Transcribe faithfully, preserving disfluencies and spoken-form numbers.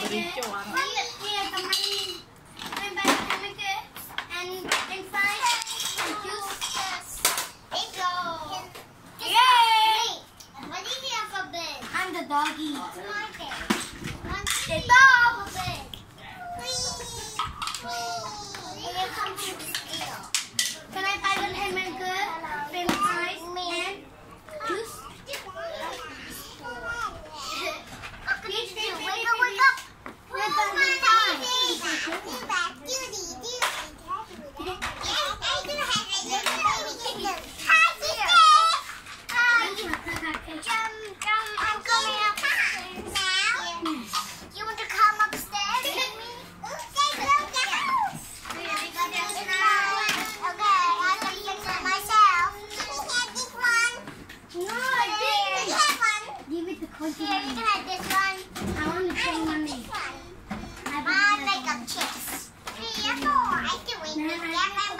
Diretso ah. Here, the money. I'm back to make it. And and fries and juice. Let's go. Yay! What is the alphabet? I'm the doggy. The dog. Here comes the scale. Can I buy one hamburger, french fries, and juice? Please, please, wake up, wake up. Wake up, wake up. I'm coming up now. You want to come upstairs with me? Okay, I can fix it myself. This one. No, I didn't. Give it to Coach. Here, you can have this one. I want to try mommy. I make up chips. Three or four. I can wait.